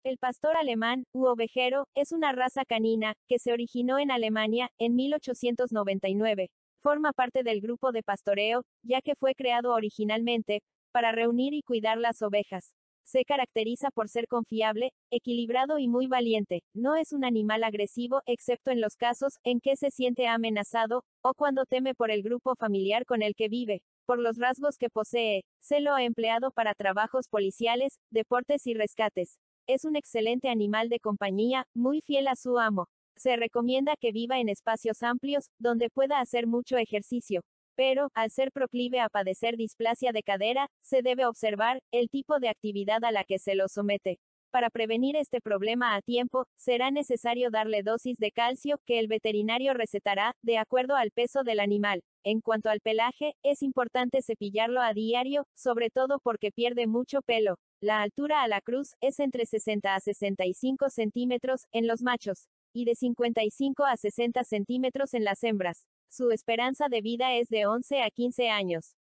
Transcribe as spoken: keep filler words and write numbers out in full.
El pastor alemán, u ovejero, es una raza canina, que se originó en Alemania, en mil ochocientos noventa y nueve. Forma parte del grupo de pastoreo, ya que fue creado originalmente, para reunir y cuidar las ovejas. Se caracteriza por ser confiable, equilibrado y muy valiente. No es un animal agresivo, excepto en los casos en que se siente amenazado, o cuando teme por el grupo familiar con el que vive. Por los rasgos que posee, se lo ha empleado para trabajos policiales, deportes y rescates. Es un excelente animal de compañía, muy fiel a su amo. Se recomienda que viva en espacios amplios, donde pueda hacer mucho ejercicio. Pero, al ser proclive a padecer displasia de cadera, se debe observar el tipo de actividad a la que se lo somete. Para prevenir este problema a tiempo, será necesario darle dosis de calcio, que el veterinario recetará, de acuerdo al peso del animal. En cuanto al pelaje, es importante cepillarlo a diario, sobre todo porque pierde mucho pelo. La altura a la cruz es entre sesenta a sesenta y cinco centímetros en los machos, y de cincuenta y cinco a sesenta centímetros en las hembras. Su esperanza de vida es de once a quince años.